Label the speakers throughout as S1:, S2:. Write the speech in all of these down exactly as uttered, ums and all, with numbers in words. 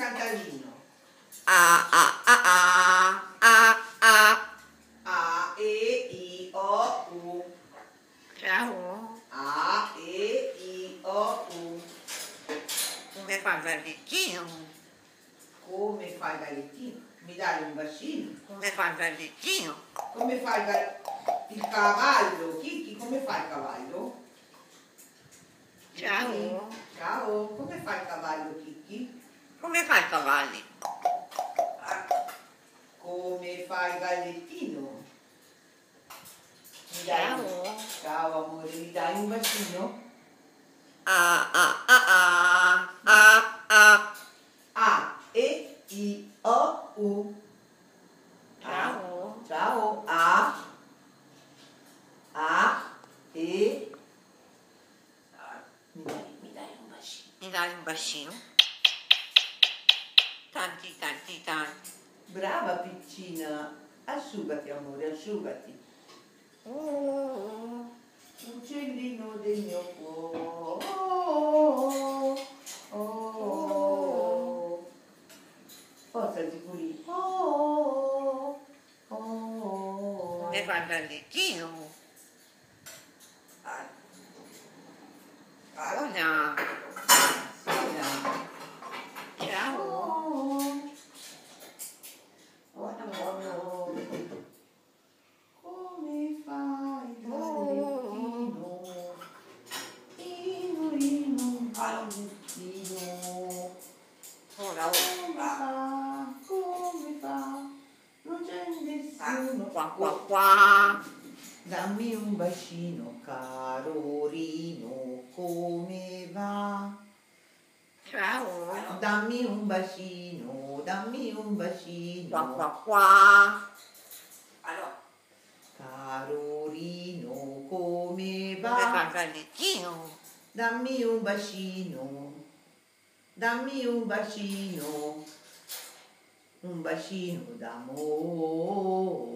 S1: cantarino.
S2: A, A, A, A, A, A.
S1: A, E, I, O, U.
S2: Ciao.
S1: A, E, I, O, U.
S2: Come fa il gallettino?
S1: Come fa il gallettino? Mi dai un bacino?
S2: Come fa il gallettino?
S1: Come fa il, ga- il cavallo? Chicchi, come fa il cavallo?
S2: Ciao.
S1: Chicchi? Ciao, come fa il cavallo, Chicchi?
S2: Come fa il cavallo?
S1: Come fa il gallettino? Mi dai
S2: Ciao.
S1: un- Ciao amore, mi dai un bacino?
S2: A, A, A, A, A, A.
S1: A, E, I, O, U.
S2: Ciao.
S1: Ciao. A, A, E. Mi dai, mi dai un bacino?
S2: Mi dai un bacino? Tanti, tanti, tanti.
S1: Brava piccina. Asciugati amore, asciugati.
S2: Oh,
S1: Uccellino del mio cuore. Oh, oh, oh. Forza Ziculi. Oh, oh, oh.
S2: come fa il gallettino? Buona. Ciao.
S1: Oh, buono, buono. Come fai il gallettino? Ino, ino, gallettino.
S2: Ora,
S1: Come fa? Come fa? Non c'è nessuno.
S2: qua, qua, qua.
S1: Dammi un bacino, caro Rino, come va?
S2: Ciao.
S1: Dammi un bacino, dammi un bacino.
S2: Qua, qua, qua. Allora,
S1: Caro Rino, come
S2: come fa il
S1: va?
S2: gallettino?
S1: Dammi un bacino, dammi un bacino, un bacino d'amore,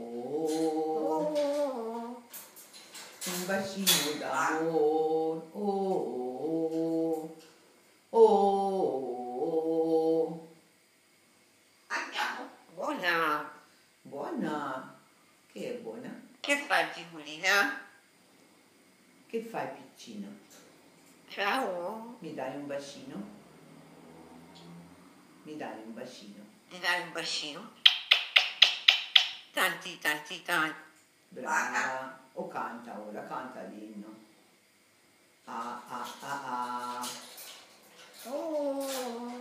S2: Oh,
S1: un bacino d'amore, oh, oh, oh.
S2: andiamo. Buona.
S1: Buona, che è buona?
S2: Che fai, Giulina?
S1: Che fai piccina?
S2: Ciao.
S1: Mi dai un bacino? Mi dai un bacino?
S2: Mi dai un bacino? Tanti, tanti, tanti.
S1: Brava. O canta ora, canta l'inno. Ah, ah, ah, ah.
S2: Oh,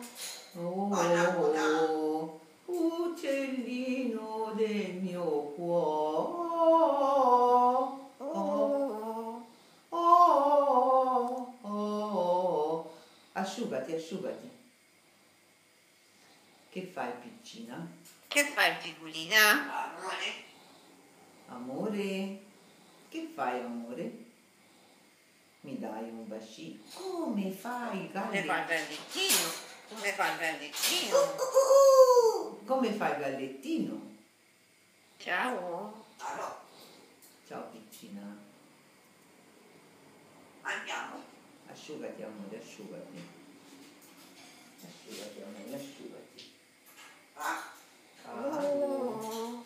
S1: Oh, uccellino del mio cuore.
S2: oh.
S1: Oh, oh, oh. Asciugati, asciugati. Che fai piccina?
S2: Che fai, Giulina? Amore.
S1: Amore? Che fai amore? Mi dai un bacino? Come fai
S2: Come
S1: gallettino?
S2: fa il gallettino? Come fa il gallettino?
S1: Come fai il gallettino?
S2: Ciao.
S1: Ciao piccina.
S2: Andiamo.
S1: Asciugati amore, asciugati. Asciugati amore, asciugati. Caro.
S2: Oh.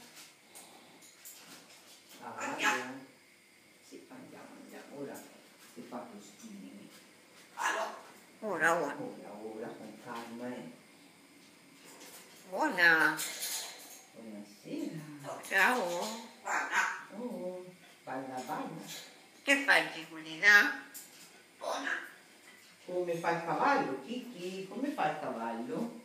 S1: Caro. Sì, andiamo, andiamo. Ora si fa postini.
S2: Ora, ora.
S1: Ora, ora, con calma, eh.
S2: Buona.
S1: Buonasera.
S2: Ciao.
S1: Oh, balla, balla.
S2: Che fai, Giulina? Buona.
S1: Come fa il cavallo, Kiki? Come fa il cavallo?